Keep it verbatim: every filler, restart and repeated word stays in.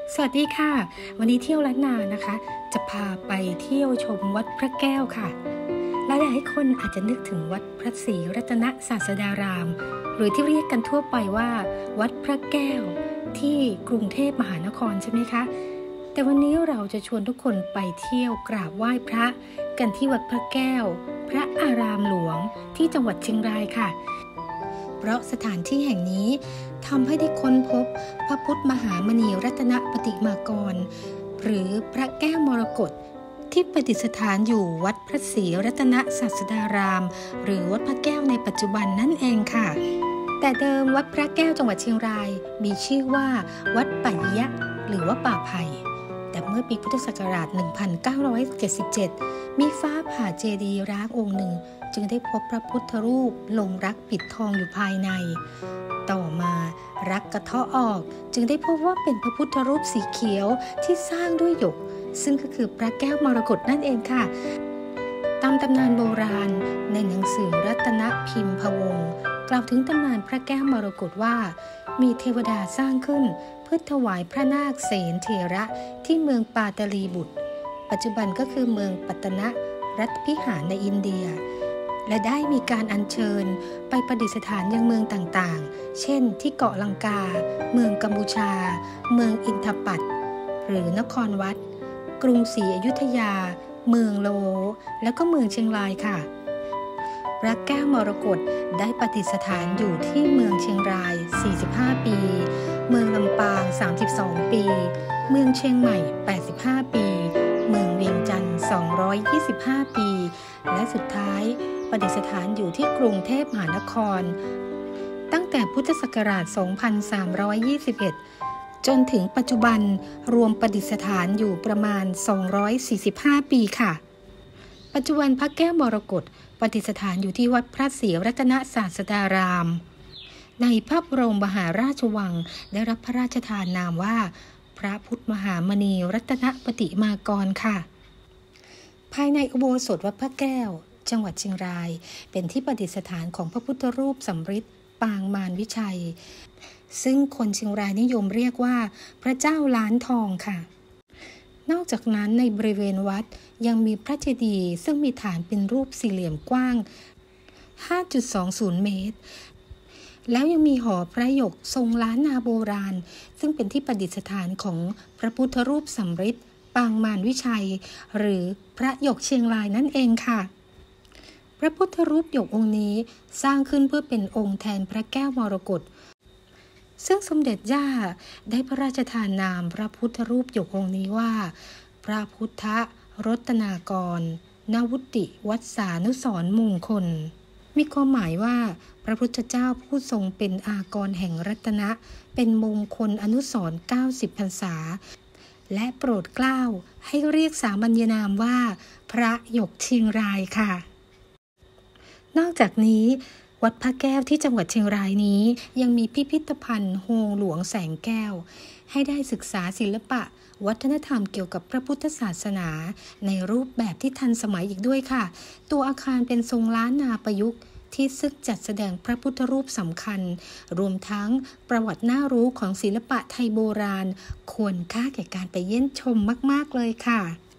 สวัสดีค่ะวันนี้เที่ยวล้านนานะคะจะพาไปเที่ยวชมวัดพระแก้วค่ะหลายๆคนอาจจะนึกถึงวัดพระศรีรัตนศาสดารามหรือที่เรียกกันทั่วไปว่าวัดพระแก้วที่กรุงเทพมหานครใช่ไหมคะแต่วันนี้เราจะชวนทุกคนไปเที่ยวกราบไหว้พระกันที่วัดพระแก้วพระอารามหลวงที่จังหวัดเชียงรายค่ะเพราะสถานที่แห่งนี้ทำให้ได้ค้นพบพระพุทธมหามณีรัตนปฏิมากรหรือพระแก้วมรกตที่ประดิษฐานอยู่วัดพระศรีรัตนศาสดารามหรือวัดพระแก้วในปัจจุบันนั่นเองค่ะแต่เดิมวัดพระแก้วจังหวัดเชียงรายมีชื่อว่าวัดป่ายะหรือว่าป่าไผ่แต่เมื่อปีพุทธศักราชหนึ่งพันเก้าร้อยเจ็ดสิบเจ็ดมีฟ้าผ่าเจดีย์ร้างองค์หนึ่งจึงได้พบพระพุทธรูปลงรักปิดทองอยู่ภายในต่อมารักกระเทาะออกจึงได้พบว่าเป็นพระพุทธรูปสีเขียวที่สร้างด้วยหยกซึ่งก็คือพระแก้วมรกตนั่นเองค่ะตามตำนานโบราณในหนังสือรัตนพิมพวงศ์กล่าวถึงตำนานพระแก้วมรกตว่ามีเทวดาสร้างขึ้นเพื่อถวายพระนาคเสนเถระที่เมืองปาตลีบุตรปัจจุบันก็คือเมืองปัตตนะรัฐพิหารในอินเดียและได้มีการอัญเชิญไปประดิษฐานยังเมืองต่างๆเช่นที่เกาะลังกาเมืองกัมพูชาเมืองอินทปัตหรือนครวัดกรุงศรีอยุธยาเมืองโลแล้วก็เมืองเชียงรายค่ะพระแก้วมรกตได้ประดิษฐานอยู่ที่เมืองเชียงรายสี่สิบห้าปีเมืองลำปางสามสิบสองปีเมืองเชียงใหม่แปดสิบห้าปีเมืองเวียงจันทร์สองร้อยยี่สิบห้าปีและสุดท้ายประดิษฐานอยู่ที่กรุงเทพมหานครตั้งแต่พุทธศักราชสองพันสามร้อยยี่สิบเอ็ดจนถึงปัจจุบันรวมประดิษฐานอยู่ประมาณสองร้อยสี่สิบห้าปีค่ะปัจจุบันพระแก้วมรกตประดิษฐานอยู่ที่วัดพระศรีรัตนศาสดารามในพระบรมมหาราชวังได้รับพระราชทานนามว่าพระพุทธมหามณีรัตนปฏิมากรค่ะภายในอุโบสถวัดพระแก้วจังหวัดเชียงรายเป็นที่ประดิษฐานของพระพุทธรูปสำริดปางมารวิชัยซึ่งคนเชียงรายนิยมเรียกว่าพระเจ้าล้านทองค่ะนอกจากนั้นในบริเวณวัดยังมีพระเจดีย์ซึ่งมีฐานเป็นรูปสี่เหลี่ยมกว้าง ห้าจุดสองศูนย์ เมตรแล้วยังมีหอพระหยกทรงล้านนาโบราณซึ่งเป็นที่ประดิษฐานของพระพุทธรูปสำริดปางมารวิชัยหรือพระหยกเชียงรายนั่นเองค่ะพระพุทธรูปหยกองค์นี้สร้างขึ้นเพื่อเป็นองค์แทนพระแก้วมรกตซึ่งสมเด็จย่าได้พระราชทานนามพระพุทธรูปหยกองค์นี้ว่าพระพุทธรัตนากรนวุติวัฏสานุสรณ์มงคลมีความหมายว่าพระพุทธเจ้าผู้ทรงเป็นอากรแห่งรัตนะเป็นมงคลอนุสรณ์เก้าสิบพรรษาและโปรดเกล้าให้เรียกสามัญนามว่าพระหยกเชียงรายค่ะนอกจากนี้วัดพระแก้วที่จังหวัดเชียงรายนี้ยังมีพิพิธภัณฑ์โฮงหลวงแสงแก้วให้ได้ศึกษาศิลปะวัฒนธรรมเกี่ยวกับพระพุทธศาสนาในรูปแบบที่ทันสมัยอีกด้วยค่ะตัวอาคารเป็นทรงล้านนาประยุกต์ที่ซึ่งจัดแสดงพระพุทธรูปสำคัญรวมทั้งประวัติน่ารู้ของศิลปะไทยโบราณควรค่าแก่การไปเยี่ยมชมมากๆเลยค่ะ